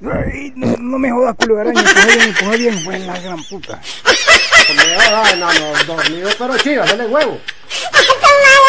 Ay, no me jodas, culo de araña. Coge bien, pues la gran puta. Me va a dar, enano, dormido, pero chido, dale huevo.